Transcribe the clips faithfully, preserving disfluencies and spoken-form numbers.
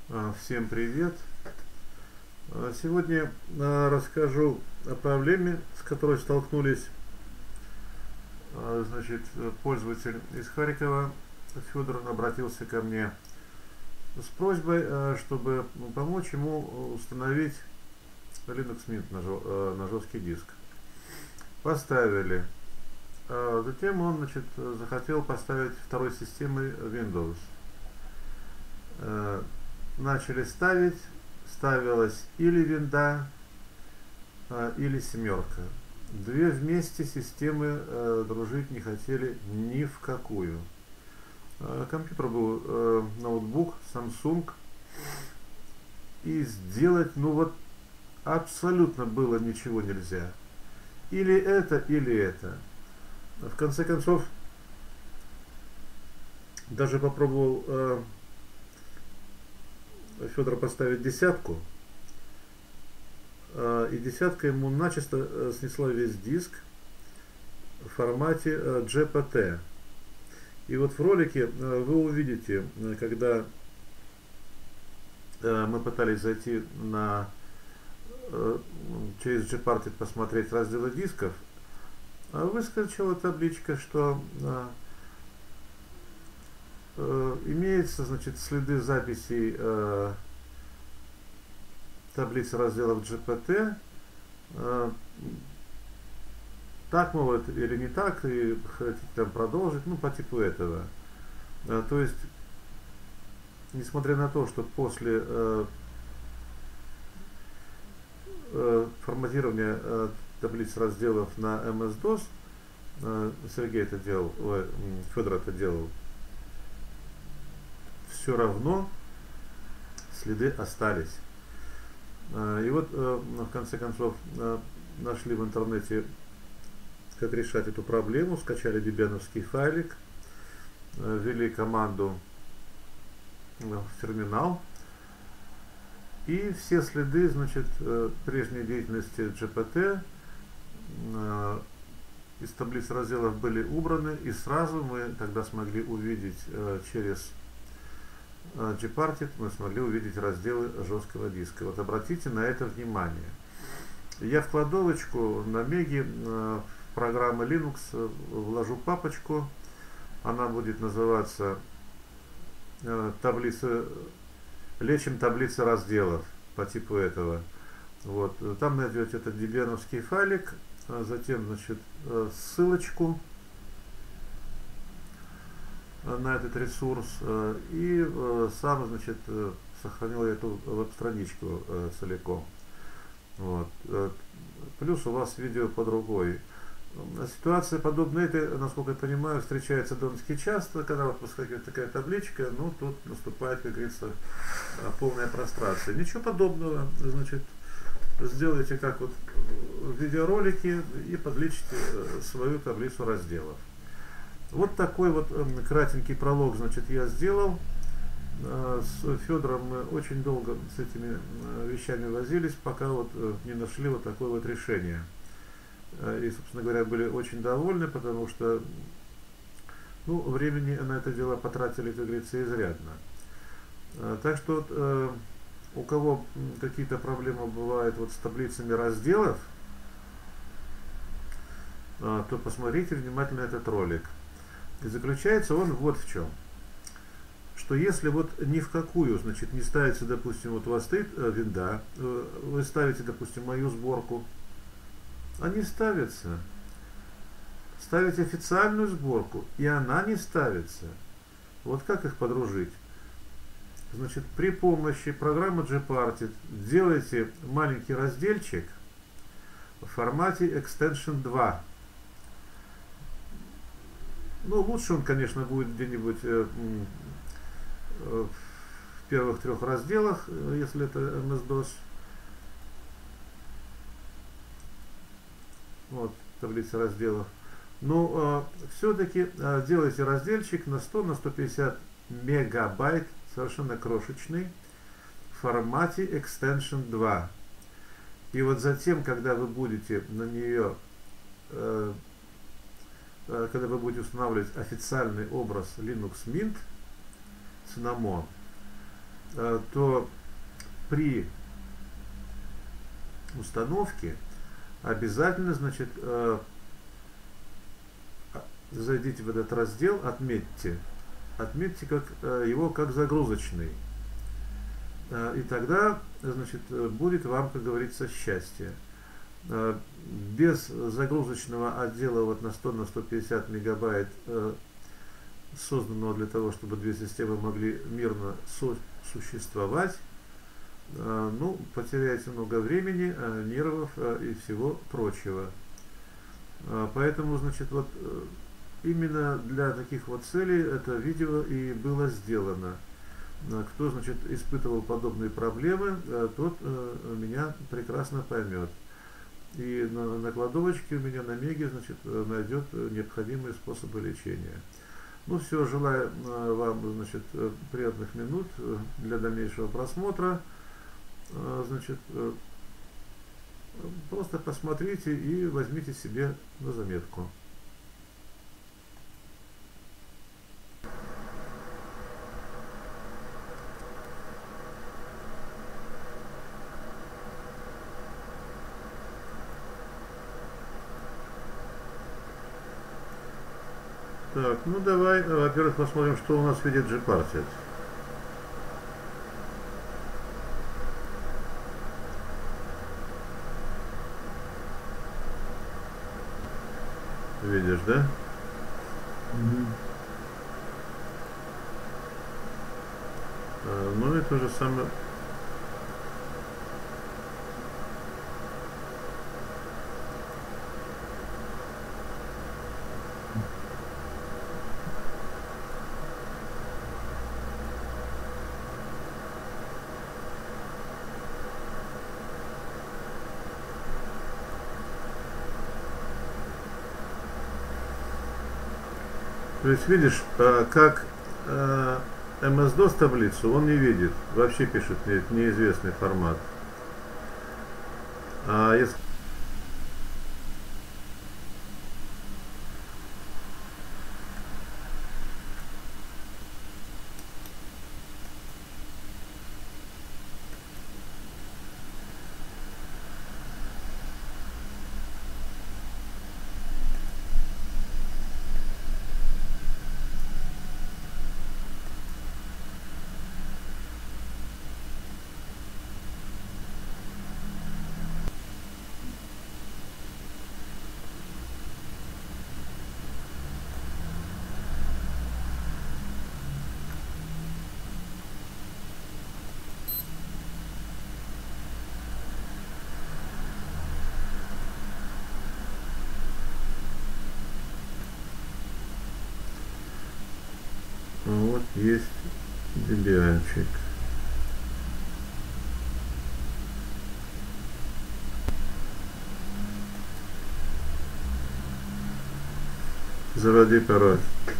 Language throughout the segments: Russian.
А, Всем привет! А, Сегодня а, расскажу о проблеме, с которой столкнулись а, значит, пользователь из Харькова. Федор обратился ко мне с просьбой, а, чтобы помочь ему установить Linux Mint на, жё- а, на жесткий диск. Поставили. А Затем он, значит, захотел поставить второй системой Windows. Э, Начали ставить, ставилась или винда, а, или семерка. Две вместе системы э, дружить не хотели ни в какую. Э, компьютер был э, ноутбук Samsung, и сделать, ну вот, абсолютно было ничего нельзя. Или это, или это. В конце концов, даже попробовал э, Федор поставить десятку, э, и десятка ему начисто э, снесла весь диск в формате э, джи пи ти. И вот в ролике э, вы увидите, э, когда э, мы пытались зайти на э, через Gparted посмотреть разделы дисков, а выскочила табличка, что э, э, имеется, значит, следы записей э, таблицы разделов джи пи ти. Э, так, мол, это или не так, и хотите там продолжить, ну, по типу этого. Э, то есть, несмотря на то, что после э, э, форматирования э, таблиц разделов на эм эс дос, э, Сергей это делал, ой, Федор это делал, все равно следы остались. Э, и вот э, в конце концов э, нашли в интернете, как решать эту проблему, скачали дебиановский файлик, э, ввели команду в терминал, и все следы, значит, э, прежней деятельности джи пи ти э, из таблиц разделов были убраны, и сразу мы тогда смогли увидеть э, через э, Gparted, мы смогли увидеть разделы жесткого диска. Вот обратите на это внимание. Я в кладовочку на Меге э, в программы Linux э, вложу папочку, она будет называться э, таблицы, лечим таблицы разделов по типу этого. Вот. Там найдете этот дебиановский файлик, а затем, значит, ссылочку на этот ресурс, и сам, значит, сохранил эту веб-страничку целиком. Вот. Плюс у вас видео под рукой. Ситуация подобная этой, насколько я понимаю, встречается довольно-таки часто, когда вот выскакивает такая табличка, ну тут наступает, как говорится, полная прострация. Ничего подобного, значит, сделайте как вот в видеоролике и подлечите свою таблицу разделов. Вот такой вот кратенький пролог, значит, я сделал. С Федором мы очень долго с этими вещами возились, пока вот не нашли вот такое вот решение. И, собственно говоря, были очень довольны, потому что, ну, времени на это дело потратили, как говорится, изрядно. Так что вот, у кого какие-то проблемы бывают вот с таблицами разделов, то посмотрите внимательно этот ролик. И заключается он вот в чем. Что если вот ни в какую, значит, не ставится, допустим, вот у вас стоит винда, вы ставите, допустим, мою сборку, они ставятся. Ставите официальную сборку, и она не ставится. Вот как их подружить? Значит, при помощи программы Gparted делайте маленький разделчик в формате экстеншн два. Ну, лучше он, конечно, будет где-нибудь э, э, в первых трех разделах, э, если это эм эс дос. Вот, таблица разделов. Но э, все-таки э, делайте разделчик на сто на сто пятьдесят мегабайт, совершенно крошечный, в формате экстеншн два. И вот затем, когда вы будете на нее, э, э, когда вы будете устанавливать официальный образ Linux Mint Cinnamon, то при установке обязательно, значит, зайдите в этот раздел, отметьте, отметьте как, его как загрузочный. И тогда, значит, будет вам, как говорится, счастье. Без загрузочного отдела вот на сто на сто пятьдесят мегабайт, созданного для того, чтобы две системы могли мирно сосуществовать, ну, потеряете много времени, нервов и всего прочего. Поэтому, значит, вот именно для таких вот целей это видео и было сделано. Кто, значит, испытывал подобные проблемы, тот меня прекрасно поймет. И на, на кладовочке у меня на Меге, значит, найдет необходимые способы лечения. Ну все, желаю вам, значит, приятных минут для дальнейшего просмотра. Значит, просто посмотрите и возьмите себе на заметку. Так, ну давай, во-первых, посмотрим, что у нас видит Gparted. Видишь, да? Mm-hmm. а, ну и то же самое. То есть видишь, как эм эс дос таблицу он не видит, вообще пишет неизвестный формат. А если вот есть дебианчик. Заводи пароль.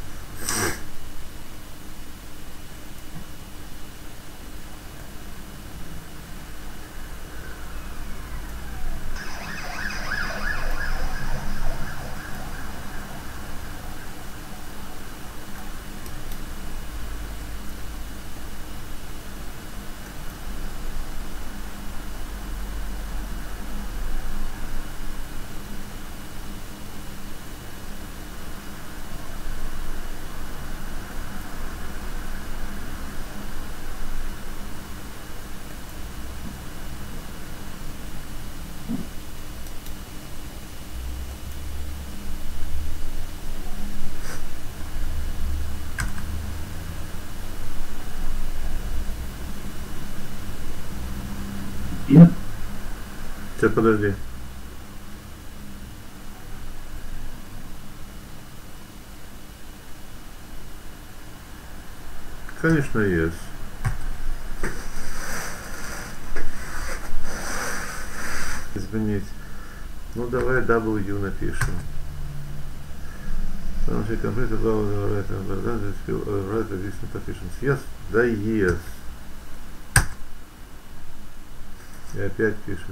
Нет. Сейчас, подожди. Конечно, есть. Изменить. Ну, давай W напишем. Yes, да, yes. И опять пишет.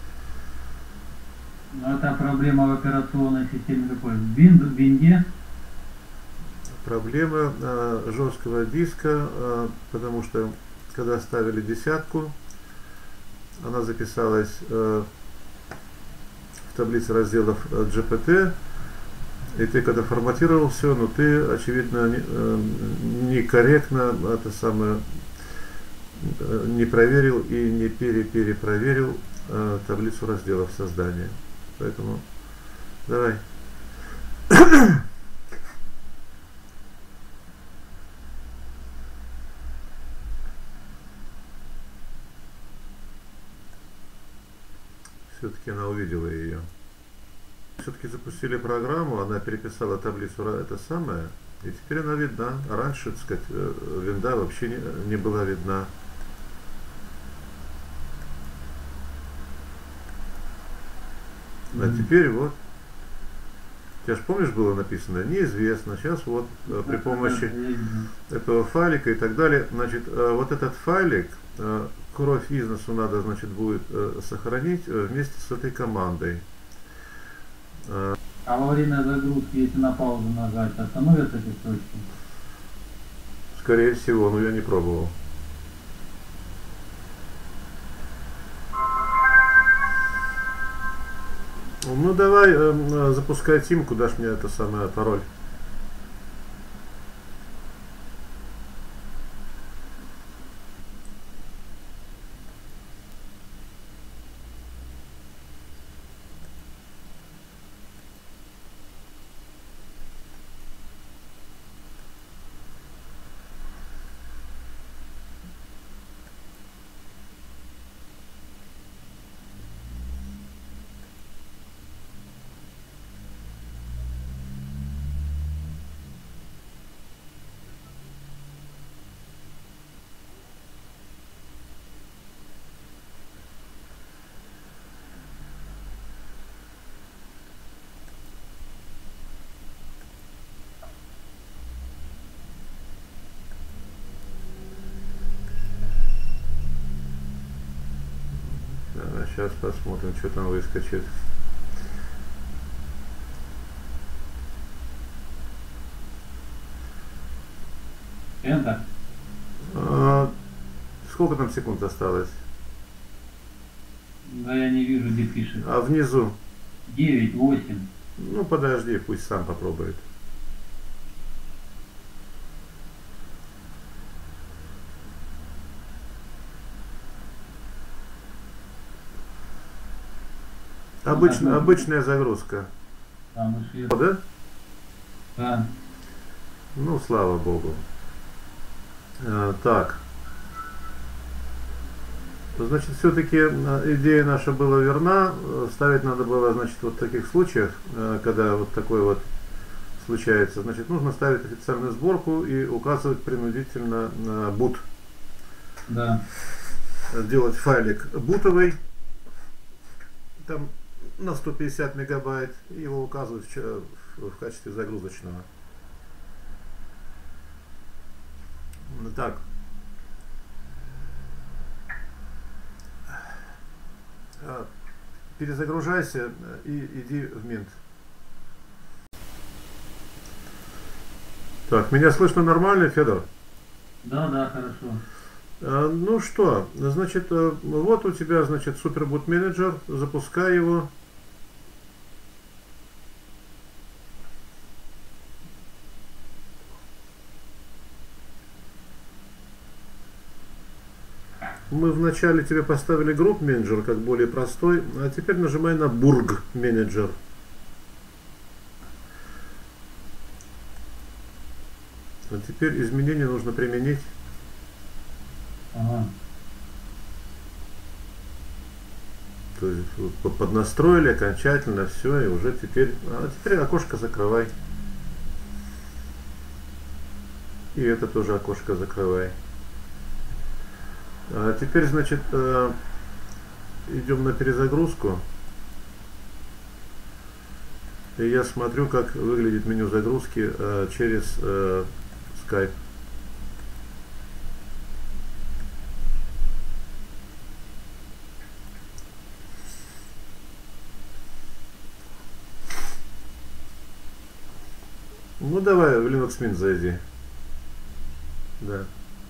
Но это проблема в операционной системе какой? В Windows, в Винде? проблема э, жесткого диска, э, потому что когда ставили десятку, она записалась э, в таблице разделов джи пи ти, и ты когда форматировал все, но ты, очевидно, не, э, некорректно это самое э, не проверил и не переперепроверил э, таблицу разделов создания. Поэтому давай. Все-таки она увидела ее. Все-таки запустили программу, она переписала таблицу это самое, и теперь она видна. А раньше, так сказать, винда вообще не, не была видна. А теперь вот. У тебя же, помнишь, было написано неизвестно. Сейчас вот при помощи этого файлика и так далее. Значит, вот этот файлик, кровь износу надо, значит, будет сохранить вместе с этой командой. А во время загрузки, если на паузу нажать, остановятся эти строчки? Скорее всего, но я не пробовал. Ну давай, э, запускай тимку, дашь мне это самое пароль. Сейчас посмотрим, что там выскочит. Enter. А, сколько там секунд осталось? Да я не вижу, где пишет. А внизу? девять, восемь. Ну подожди, пусть сам попробует. Обычно, обычная загрузка. Да, мы О, да? Да. Ну, слава богу. А, так. Значит, все-таки идея наша была верна. Ставить надо было, значит, вот в таких случаях, когда вот такое вот случается, значит, нужно ставить официальную сборку и указывать принудительно на boot. Да. Делать файлик бутовый. Там на сто пятьдесят мегабайт, и его указывают в, в качестве загрузочного. Так. Перезагружайся и иди в Mint. Так, меня слышно нормально, Федор? Да, да, хорошо. А, ну что, значит, вот у тебя, значит, Superboot Manager, запускай его. Мы вначале тебе поставили Group Manager как более простой, а теперь нажимай на Burg Manager. А теперь изменения нужно применить. Ага. То есть вот, поднастроили окончательно все, и уже теперь, а теперь окошко закрывай. И это тоже окошко закрывай. А теперь, значит, э, идем на перезагрузку. И я смотрю, как выглядит меню загрузки э, через э, Skype. Ну давай в Linux Mint зайди. Да.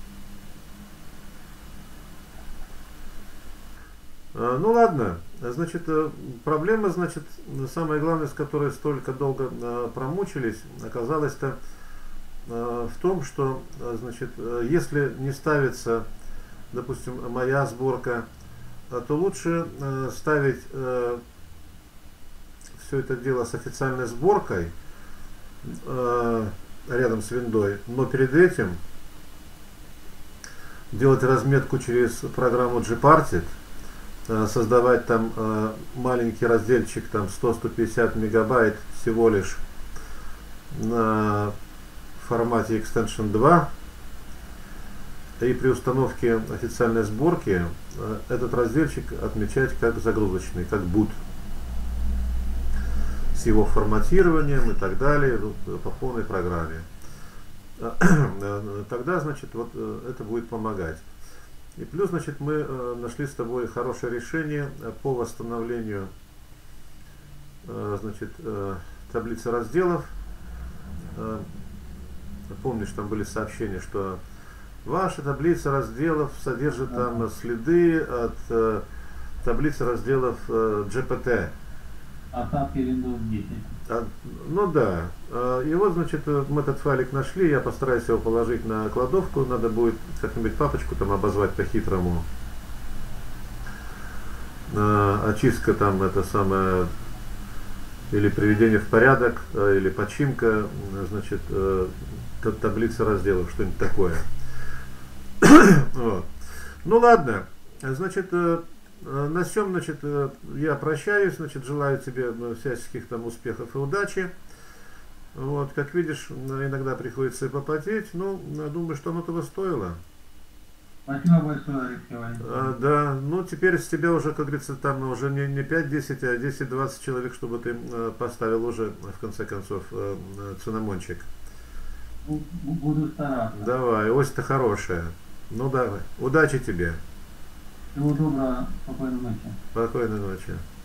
А, ну ладно, значит, э, проблема, значит, самое главное, с которой столько долго э, промучились, оказалось-то э, в том, что, э, значит, э, если не ставится, допустим, моя сборка, э, то лучше э, ставить э, все это дело с официальной сборкой э, рядом с виндой, но перед этим делать разметку через программу Gparted, создавать там э, маленький разделчик там сто — сто пятьдесят мегабайт всего лишь на формате экстеншн два, и при установке официальной сборки э, этот разделчик отмечать как загрузочный, как boot, с его форматированием и так далее по полной программе. Тогда, значит, вот это будет помогать. И плюс, значит, мы э, нашли с тобой хорошее решение по восстановлению, э, значит, э, таблицы разделов. Э, помнишь, там были сообщения, что ваша таблица разделов содержит там следы от э, таблицы разделов э, джи пи ти. Остатки Windows десять. А, ну да. А, и вот, значит, мы этот файлик нашли, я постараюсь его положить на кладовку, надо будет как-нибудь папочку там обозвать по-хитрому. А, очистка там, это самое, или приведение в порядок, или починка, значит, таблицы разделов, что-нибудь такое. Вот. Ну ладно, значит, на всем, значит, я прощаюсь, значит, желаю тебе всяческих там успехов и удачи. Вот, как видишь, иногда приходится и попотеть, но думаю, что оно того стоило. Спасибо большое, Алексей Валерьевич. А, да, ну теперь с тебя уже, как говорится, там уже не, не пять-десять, а десять-двадцать человек, чтобы ты поставил уже, в конце концов, цинамончик. Буду стараться. Давай, ось-то хорошая. Ну давай, удачи тебе. Всего доброго, спокойной ночи. Спокойной ночи.